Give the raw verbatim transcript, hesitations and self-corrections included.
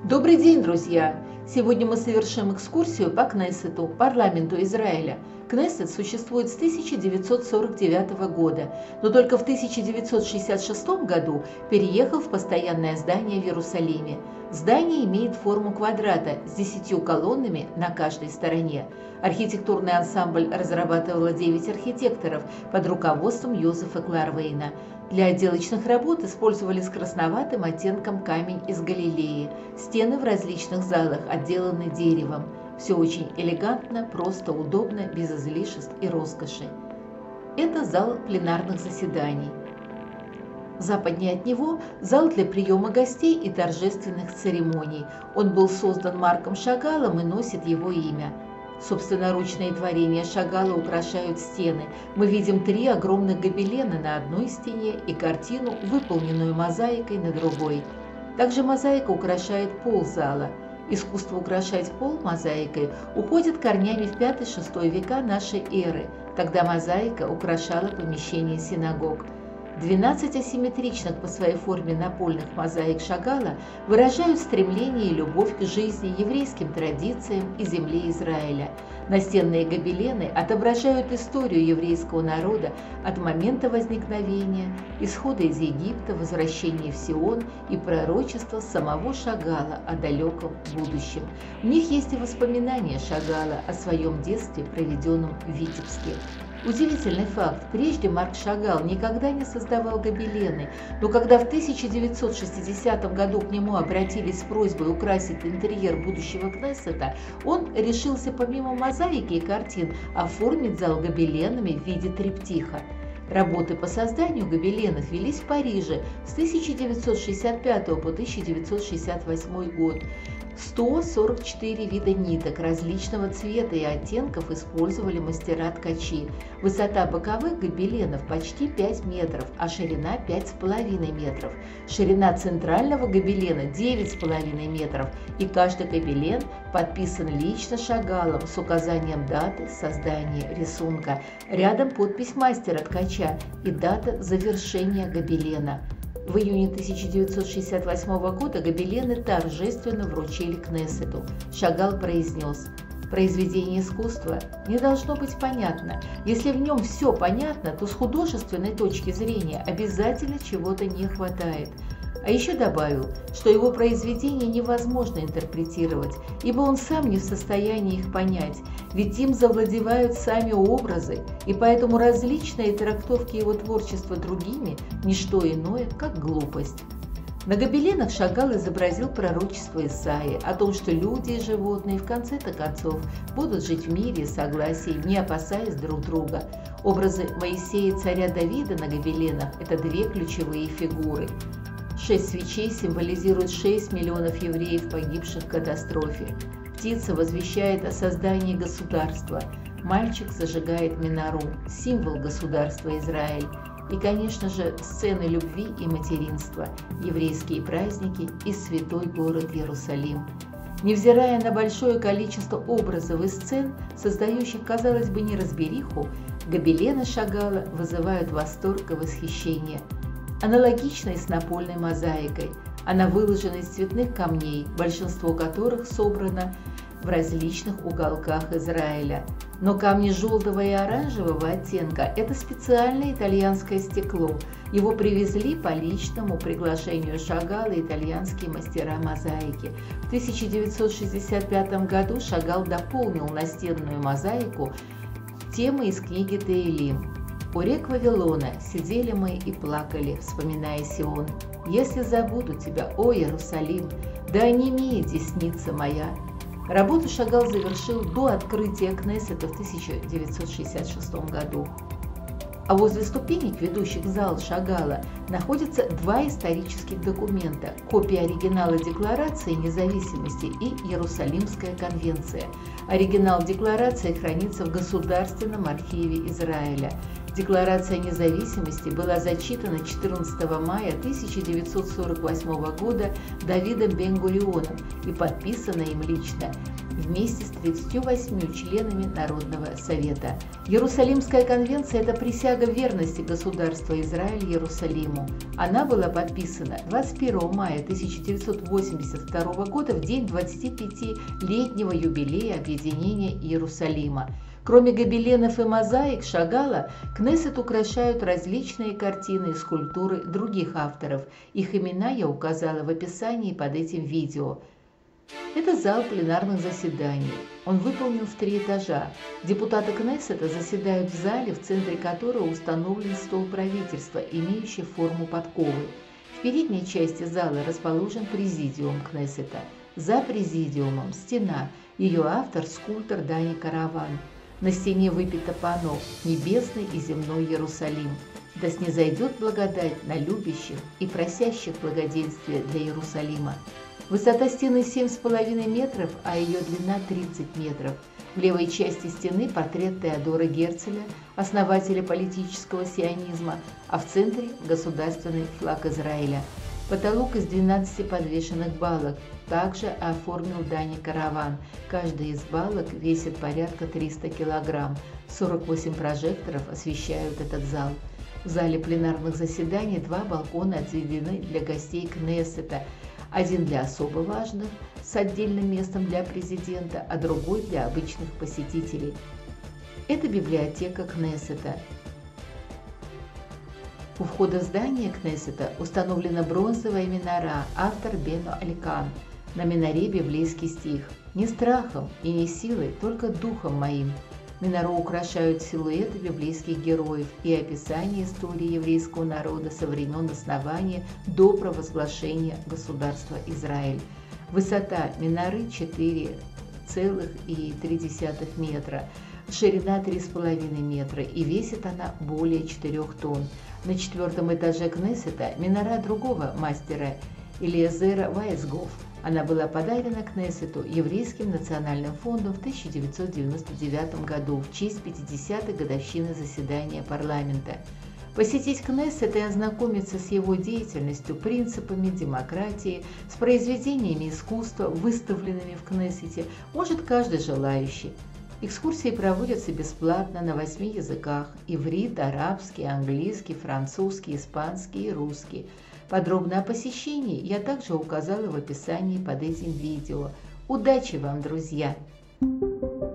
Добрый день, друзья! Сегодня мы совершим экскурсию по Кнессету, парламенту Израиля. Кнессет существует с тысяча девятьсот сорок девятого года, но только в тысяча девятьсот шестьдесят шестом году переехал в постоянное здание в Иерусалиме. Здание имеет форму квадрата с десятью колоннами на каждой стороне. Архитектурный ансамбль разрабатывало девять архитекторов под руководством Йозефа Кларвейна. Для отделочных работ использовали с красноватым оттенком камень из Галилеи. Стены в различных залах отделаны деревом. Все очень элегантно, просто, удобно, без излишеств и роскоши. Это зал пленарных заседаний. Западнее от него зал для приема гостей и торжественных церемоний. Он был создан Марком Шагалом и носит его имя. Собственноручные творения Шагала украшают стены. Мы видим три огромных гобелена на одной стене и картину, выполненную мозаикой, на другой. Также мозаика украшает пол зала. Искусство украшать пол мозаикой уходит корнями в пятый-шестой века нашей эры. Тогда мозаика украшала помещение синагог. двенадцать асимметричных по своей форме напольных мозаик Шагала выражают стремление и любовь к жизни, еврейским традициям и земле Израиля. Настенные гобелены отображают историю еврейского народа от момента возникновения, исхода из Египта, возвращения в Сион и пророчества самого Шагала о далеком будущем. В них есть и воспоминания Шагала о своем детстве, проведенном в Витебске. Удивительный факт. Прежде Марк Шагал никогда не создавал гобелены, но когда в тысяча девятьсот шестидесятом году к нему обратились с просьбой украсить интерьер будущего Кнессета, он решился помимо мозаики и картин оформить зал гобеленами в виде триптиха. Работы по созданию гобеленов велись в Париже с тысяча девятьсот шестьдесят пятого по тысяча девятьсот шестьдесят восьмой год. сто сорок четыре вида ниток различного цвета и оттенков использовали мастера-ткачи. Высота боковых гобеленов почти пять метров, а ширина пять с половиной метров. Ширина центрального гобелена девять с половиной метров, и каждый гобелен подписан лично Шагалом с указанием даты создания рисунка. Рядом подпись мастера-ткача и дата завершения гобелена. В июне тысяча девятьсот шестьдесят восьмого года гобелены торжественно вручили Кнессету. Шагал произнес: «Произведение искусства не должно быть понятно. Если в нем все понятно, то с художественной точки зрения обязательно чего-то не хватает». А еще добавил, что его произведения невозможно интерпретировать, ибо он сам не в состоянии их понять, ведь им завладевают сами образы, и поэтому различные трактовки его творчества другими – не что иное, как глупость. На гобеленах Шагал изобразил пророчество Исаии о том, что люди и животные в конце-то концов будут жить в мире и согласии, не опасаясь друг друга. Образы Моисея и царя Давида на гобеленах – это две ключевые фигуры. Шесть свечей символизируют шесть миллионов евреев, погибших в катастрофе. Птица возвещает о создании государства. Мальчик зажигает минору, символ государства Израиль. И, конечно же, сцены любви и материнства, еврейские праздники и святой город Иерусалим. Невзирая на большое количество образов и сцен, создающих, казалось бы, неразбериху, гобелены Шагала вызывают восторг и восхищение. Аналогично и с напольной мозаикой. Она выложена из цветных камней, большинство которых собрано в различных уголках Израиля. Но камни желтого и оранжевого оттенка – это специальное итальянское стекло. Его привезли по личному приглашению Шагала итальянские мастера мозаики. В тысяча девятьсот шестьдесят пятом году Шагал дополнил настенную мозаику темой из книги Теилим. «У рек Вавилона сидели мы и плакали, вспоминая Сион. Если забуду тебя, о Иерусалим, да онемеет десница моя». Работу Шагал завершил до открытия Кнессета в тысяча девятьсот шестьдесят шестом году. А возле ступенек, ведущих в зал Шагала, находятся два исторических документа – копия оригинала Декларации независимости и Иерусалимская конвенция. Оригинал Декларации хранится в Государственном архиве Израиля. Декларация независимости была зачитана четырнадцатого мая тысяча девятьсот сорок восьмого года Давидом Бен-Гурионом и подписана им лично. вместе с тридцатью восьмью членами Народного совета. Иерусалимская конвенция – это присяга верности государства Израиль Иерусалиму. Она была подписана двадцать первого мая тысяча девятьсот восемьдесят второго года в день двадцатипятилетнего юбилея объединения Иерусалима. Кроме гобеленов и мозаик Шагала, Кнессет украшают различные картины и скульптуры других авторов. Их имена я указала в описании под этим видео. Это зал пленарных заседаний. Он выполнен в три этажа. Депутаты Кнессета заседают в зале, в центре которого установлен стол правительства, имеющий форму подковы. В передней части зала расположен президиум Кнессета. За президиумом стена. Ее автор – скульптор Дани Караван. На стене выпито панно «Небесный и земной Иерусалим». Да снизойдет благодать на любящих и просящих благоденствия для Иерусалима. Высота стены семь с половиной метров, а ее длина тридцать метров. В левой части стены портрет Теодора Герцеля, основателя политического сионизма, а в центре – государственный флаг Израиля. Потолок из двенадцати подвешенных балок также оформил Дани Караван. Каждая из балок весит порядка триста килограмм. сорок восемь прожекторов освещают этот зал. В зале пленарных заседаний два балкона отведены для гостей Кнессета. Один для особо важных, с отдельным местом для президента, а другой для обычных посетителей. Это библиотека Кнессета. У входа в здание Кнессета установлена бронзовая минара, автор Бено Алькан. На минаре библейский стих: «Не страхом и не силой, только духом моим». Минару украшают силуэты библейских героев и описание истории еврейского народа со времен основания до провозглашения государства Израиль. Высота минары четыре целых три десятых метра, ширина три с половиной метра, и весит она более четырёх тонн. На четвертом этаже Кнессета минара другого мастера Элиезера Вайсгоф. Она была подарена Кнессету Еврейским национальным фондом в тысяча девятьсот девяносто девятом году в честь пятидесятой годовщины заседания парламента. Посетить Кнессет и ознакомиться с его деятельностью, принципами демократии, с произведениями искусства, выставленными в Кнессете, может каждый желающий. Экскурсии проводятся бесплатно на восьми языках – иврит, арабский, английский, французский, испанский и русский. Подробно о посещении я также указала в описании под этим видео. Удачи вам, друзья!